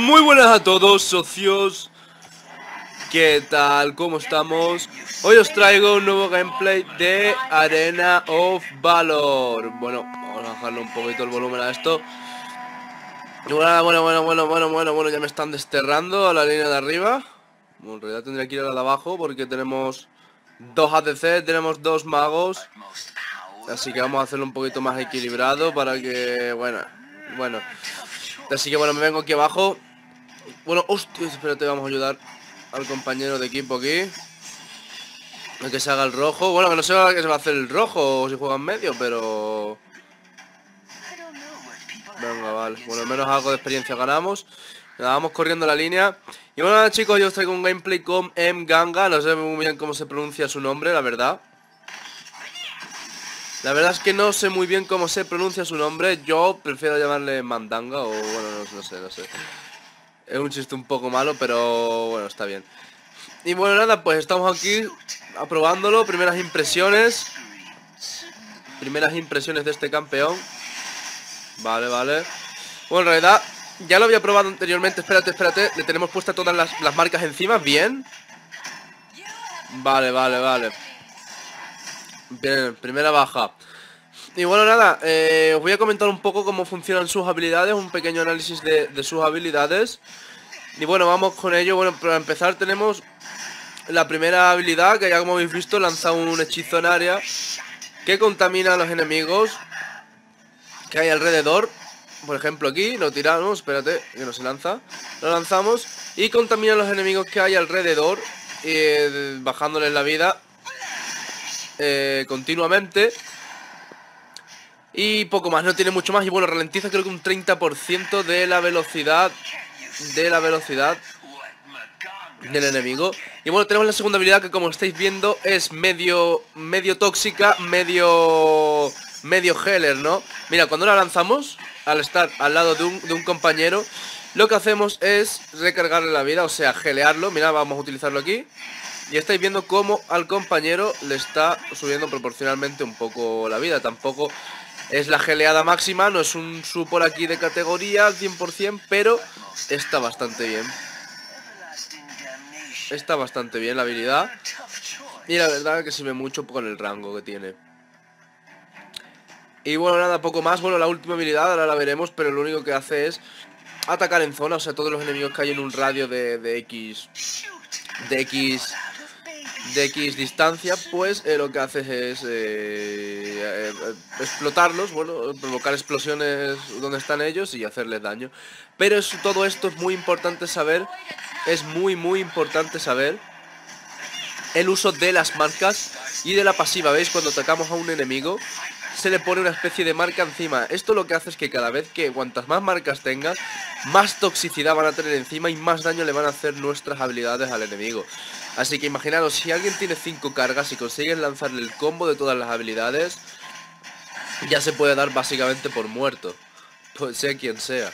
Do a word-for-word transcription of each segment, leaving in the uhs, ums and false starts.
Muy buenas a todos, socios. ¿Qué tal? ¿Cómo estamos? Hoy os traigo un nuevo gameplay de Arena of Valor. Bueno, vamos a bajarle un poquito el volumen a esto. Bueno, bueno, bueno, bueno, bueno, bueno, bueno, ya me están desterrando a la línea de arriba. Bueno, en realidad tendría que ir a la de abajo porque tenemos dos A D C, tenemos dos magos. Así que vamos a hacerlo un poquito más equilibrado para que, bueno, bueno. Así que bueno, me vengo aquí abajo. Bueno, hostia, espérate, vamos a ayudar al compañero de equipo aquí. A que se haga el rojo. Bueno, que no sé qué se va a hacer el rojo o si juega en medio, pero... Venga, vale. Bueno, al menos algo de experiencia ganamos. Nada, vamos corriendo la línea. Y bueno, nada, chicos, yo os traigo un gameplay con Mganga. No sé muy bien cómo se pronuncia su nombre, la verdad. La verdad es que no sé muy bien cómo se pronuncia su nombre. Yo prefiero llamarle Mandanga o... Bueno, no, no sé, no sé. Es un chiste un poco malo, pero bueno, está bien. Y bueno, nada, pues estamos aquí aprobándolo, primeras impresiones. Primeras impresiones de este campeón. Vale, vale. Bueno, en realidad, ya lo había probado anteriormente. Espérate, espérate, le tenemos puestas todas las, las marcas encima, bien. Vale, vale, vale. Bien, primera baja. Y bueno, nada, eh, os voy a comentar un poco cómo funcionan sus habilidades. Un pequeño análisis de, de sus habilidades. Y bueno, vamos con ello. Bueno, para empezar tenemos la primera habilidad, que ya como habéis visto lanza un hechizo en área que contamina a los enemigos que hay alrededor. Por ejemplo aquí, lo tiramos, espérate, que no se lanza. Lo lanzamos y contamina a los enemigos que hay alrededor, eh, bajándoles la vida eh, continuamente. Y poco más, no tiene mucho más. Y bueno, ralentiza creo que un treinta por ciento de la velocidad De la velocidad del enemigo. Y bueno, tenemos la segunda habilidad, que como estáis viendo es medio medio tóxica, medio medio healer, ¿no? Mira, cuando la lanzamos, al estar al lado de un, de un compañero, lo que hacemos es recargarle la vida, o sea, gelearlo. Mira, vamos a utilizarlo aquí. Y estáis viendo cómo al compañero le está subiendo proporcionalmente un poco la vida. Tampoco es la geleada máxima, no es un support aquí de categoría al cien por cien, pero está bastante bien. Está bastante bien la habilidad. Y la verdad que sirve mucho con el rango que tiene. Y bueno, nada, poco más. Bueno, la última habilidad ahora la veremos, pero lo único que hace es atacar en zona. O sea, todos los enemigos que hay en un radio de, de X De X De X distancia, pues eh, lo que hace es eh, eh, explotarlos. Bueno, provocar explosiones donde están ellos y hacerles daño. Pero eso, todo esto es muy importante saber. Es muy muy importante saber el uso de las marcas y de la pasiva. ¿Veis? Cuando atacamos a un enemigo se le pone una especie de marca encima. Esto lo que hace es que cada vez que cuantas más marcas tengas, más toxicidad van a tener encima y más daño le van a hacer nuestras habilidades al enemigo. Así que imaginaros, si alguien tiene cinco cargas y consigues lanzarle el combo de todas las habilidades, ya se puede dar básicamente por muerto, pues sea quien sea.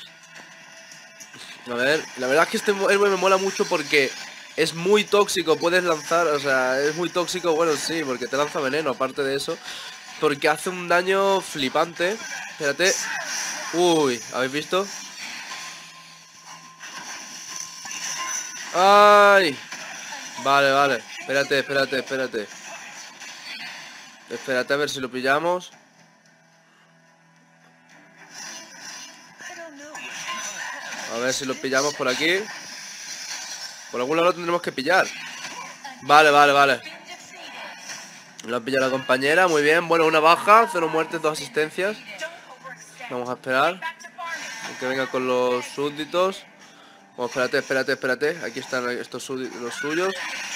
A ver, la verdad es que este héroe me mola mucho porque es muy tóxico, puedes lanzar, o sea, es muy tóxico, bueno, sí, porque te lanza veneno, aparte de eso, porque hace un daño flipante. Espérate. Uy, ¿habéis visto? ¡Ay! Vale, vale, espérate, espérate, espérate. Espérate a ver si lo pillamos. A ver si lo pillamos por aquí. Por algún lado lo tendremos que pillar. Vale, vale, vale. Lo ha pillado la compañera, muy bien. Bueno, una baja, cero muertes, dos asistencias. Vamos a esperar que venga con los súbditos. Bueno, espérate, espérate, espérate. Aquí están estos los suyos.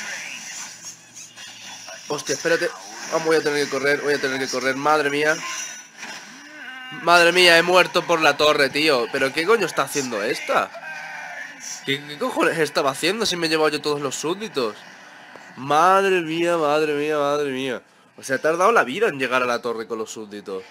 Hostia, espérate. Vamos, voy a tener que correr, voy a tener que correr. Madre mía. Madre mía, he muerto por la torre, tío. ¿Pero qué coño está haciendo esta? ¿Qué, qué cojones estaba haciendo si me he llevado yo todos los súbditos? Madre mía, madre mía, madre mía. O sea, ha tardado la vida en llegar a la torre con los súbditos.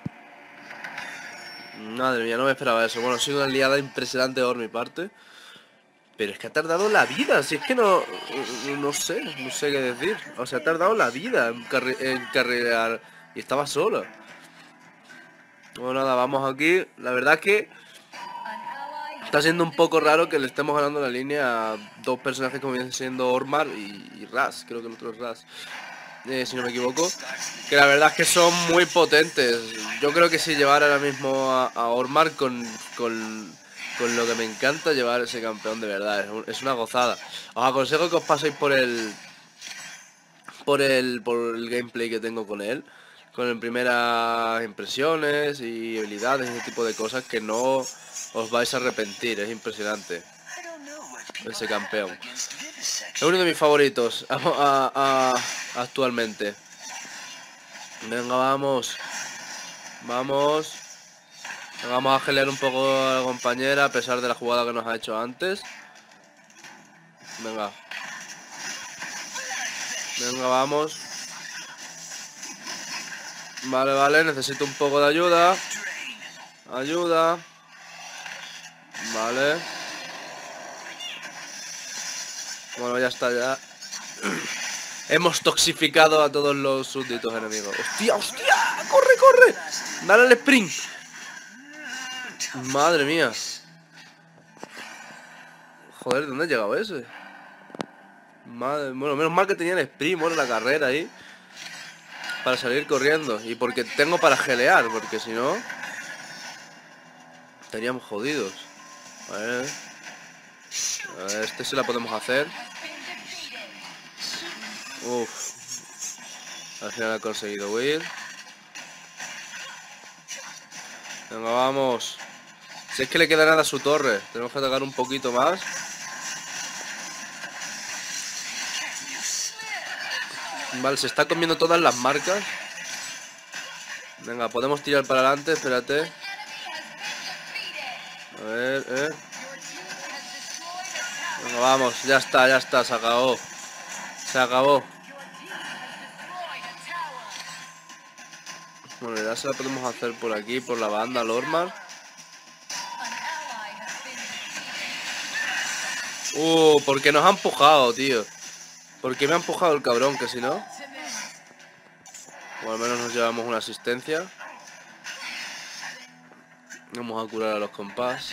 Madre mía, no me esperaba eso. Bueno, ha sido una liada impresionante por mi parte. Pero es que ha tardado la vida. Si es que no... No sé, no sé qué decir. O sea, ha tardado la vida en, carre en carrerar. Y estaba sola. Bueno, nada, vamos aquí. La verdad es que Está siendo un poco raro que le estemos ganando la línea a dos personajes como vienen siendo Ormar y, y Raz, creo que el otro es Raz, eh, si no me equivoco. Que la verdad es que son muy potentes. Yo creo que si llevar ahora mismo a, a Ormar con, con, con lo que me encanta llevar ese campeón de verdad, es, un, es una gozada. Os aconsejo que os paséis por el, por el, por el gameplay que tengo con él. Con primeras impresiones y habilidades y ese tipo de cosas que no os vais a arrepentir, es impresionante ese campeón. Es uno de mis favoritos a, a, a, actualmente. Venga, vamos. Vamos. Venga, vamos a gelear un poco a la compañera a pesar de la jugada que nos ha hecho antes. Venga. Venga, vamos. Vale, vale, necesito un poco de ayuda. Ayuda. Vale. Bueno, ya está, ya. Hemos toxificado a todos los súbditos enemigos. ¡Hostia, hostia! ¡Corre, corre! ¡Dale al sprint! Madre mía. Joder, ¿de dónde ha llegado ese? Madre... Bueno, menos mal que tenía el sprint, bueno, la carrera ahí. Para salir corriendo. Y porque tengo para gelear, porque si no... estaríamos jodidos. A ver... A ver, este sí la podemos hacer. Uff. Al final ha conseguido huir. Venga, vamos. Si es que le queda nada a su torre. Tenemos que atacar un poquito más. Vale, se está comiendo todas las marcas. Venga, podemos tirar para adelante, espérate. A ver, eh. Venga, vamos, ya está, ya está, se acabó. Se acabó. Bueno, ya se la podemos hacer por aquí, por la banda, Lormar. Uh, porque nos ha empujado, tío. Porque me ha empujado el cabrón, que si no... O al menos nos llevamos una asistencia. Vamos a curar a los compás.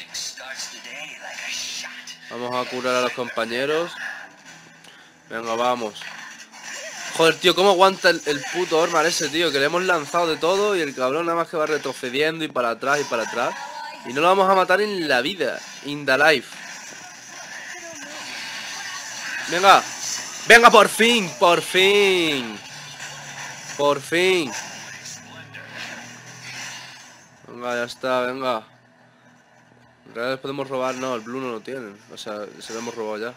Vamos a curar a los compañeros. Venga, vamos. Joder, tío, ¿cómo aguanta el, el puto Ormar ese, tío? Que le hemos lanzado de todo y el cabrón nada más que va retrocediendo y para atrás y para atrás. Y no lo vamos a matar en la vida. In the life. Venga. Venga, por fin, por fin. Por fin. Venga, ya está, venga. En realidad les podemos robar, no, el blue no lo tienen. O sea, se lo hemos robado ya.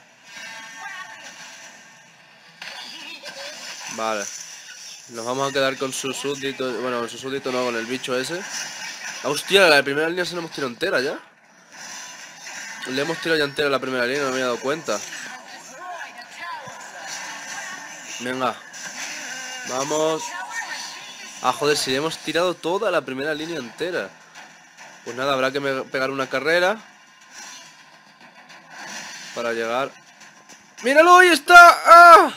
Vale. Nos vamos a quedar con su súbdito. Bueno, con su súbdito no, con el bicho ese. Hostia, la primera línea se la hemos tirado entera ya. Le hemos tirado ya entera la primera línea, no me había dado cuenta. Venga. Vamos. Ah, joder, si le hemos tirado toda la primera línea entera. Pues nada, habrá que pegar una carrera para llegar. ¡Míralo! ¡Ahí está! ¡Ah!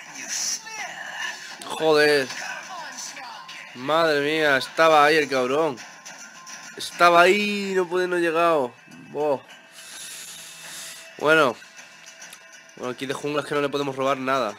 Joder. Madre mía, estaba ahí el cabrón. Estaba ahí, no puede no llegado. Oh. Bueno. Bueno, aquí de junglas que no le podemos robar nada.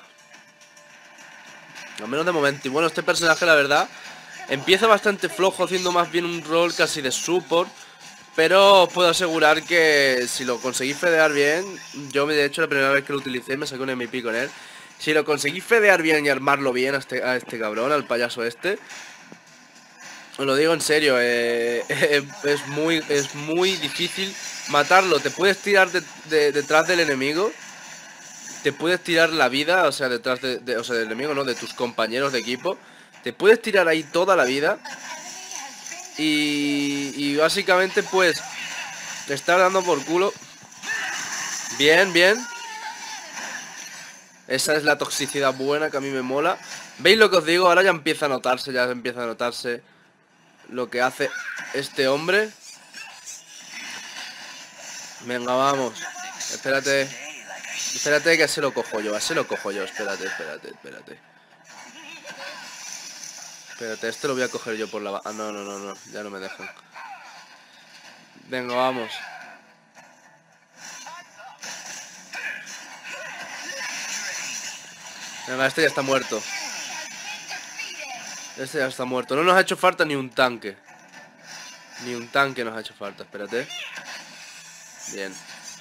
Al menos de momento. Y bueno, este personaje, la verdad, empieza bastante flojo, haciendo más bien un rol casi de support. Pero os puedo asegurar que si lo conseguís fedear bien, yo de hecho la primera vez que lo utilicé me saqué un M V P con él. Si lo conseguís fedear bien y armarlo bien a este, a este cabrón, al payaso este, os lo digo en serio, eh, eh, es, muy, es muy difícil matarlo. Te puedes tirar de, de, detrás del enemigo, te puedes tirar la vida, o sea, detrás de, de, o sea, del enemigo, no, de tus compañeros de equipo. Te puedes tirar ahí toda la vida. Y, y básicamente pues le está dando por culo. Bien, bien. Esa es la toxicidad buena que a mí me mola. ¿Veis lo que os digo? Ahora ya empieza a notarse, ya empieza a notarse lo que hace este hombre. Venga, vamos. Espérate. Espérate que se lo cojo yo, se lo cojo yo. Espérate, espérate, espérate. Espérate, este lo voy a coger yo por la... Ah, no, no, no, no, ya no me dejan. Venga, vamos. Venga, este ya está muerto. Este ya está muerto. No nos ha hecho falta ni un tanque. Ni un tanque nos ha hecho falta, espérate. Bien.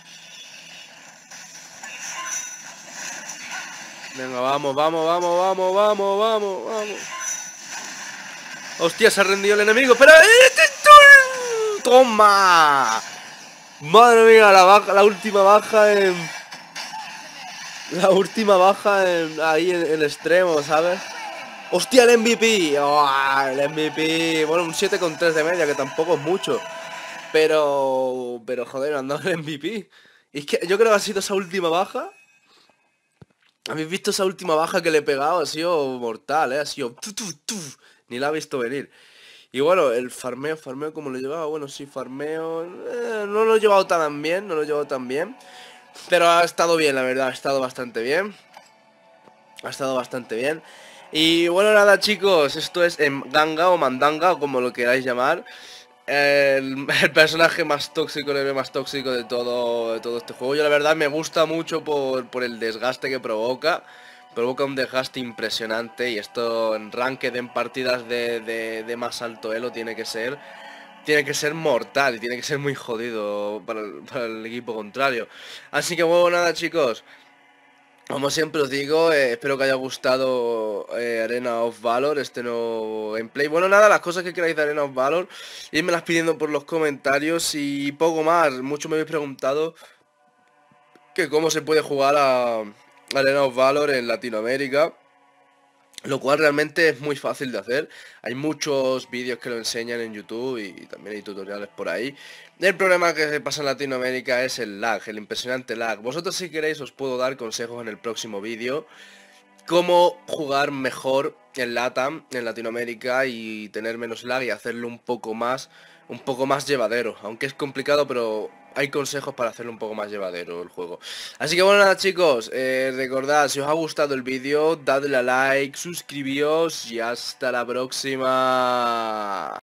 Venga, vamos, vamos, vamos, vamos, vamos, vamos, vamos. Hostia, se ha rendido el enemigo. ¡Espera! ¡Toma! Madre mía, la baja, la última baja en... La última baja en... Ahí en el extremo, ¿sabes? ¡Hostia, el M V P! ¡Oh, el M V P! Bueno, un siete coma tres de media, que tampoco es mucho. Pero... Pero, joder, andando el M V P. Y es que yo creo que ha sido esa última baja. ¿Habéis visto esa última baja que le he pegado? Ha sido mortal, ¿eh? Ha sido... Tu, tu, tu. Ni la ha visto venir. Y bueno, el farmeo, farmeo como lo llevaba, bueno, sí, farmeo... Eh, no lo he llevado tan bien, no lo he llevado tan bien. Pero ha estado bien, la verdad, ha estado bastante bien. Ha estado bastante bien. Y bueno, nada, chicos, esto es en Ganga o Mandanga, o como lo queráis llamar. El, el personaje más tóxico, el héroe más tóxico de todo, de todo este juego. Yo la verdad me gusta mucho por, por el desgaste que provoca. Provoca un desgaste impresionante y esto en ranked, en partidas de, de, de más alto elo tiene que ser... Tiene que ser mortal y tiene que ser muy jodido para el, para el equipo contrario. Así que bueno, nada, chicos. Como siempre os digo, eh, espero que haya gustado eh, Arena of Valor, este nuevo gameplay. Bueno, nada, las cosas que queráis de Arena of Valor, las pidiendo por los comentarios y poco más. Muchos me habéis preguntado que cómo se puede jugar a Arena of Valor en Latinoamérica. Lo cual realmente es muy fácil de hacer. Hay muchos vídeos que lo enseñan en YouTube y también hay tutoriales por ahí. El problema que pasa en Latinoamérica es el lag, el impresionante lag. Vosotros si queréis os puedo dar consejos en el próximo vídeo. Cómo jugar mejor en LATAM, en Latinoamérica, y tener menos lag y hacerlo un poco más, un poco más llevadero. Aunque es complicado, pero hay consejos para hacerlo un poco más llevadero el juego. Así que bueno, nada, chicos, eh, recordad, si os ha gustado el vídeo, dadle a like, suscribíos y hasta la próxima.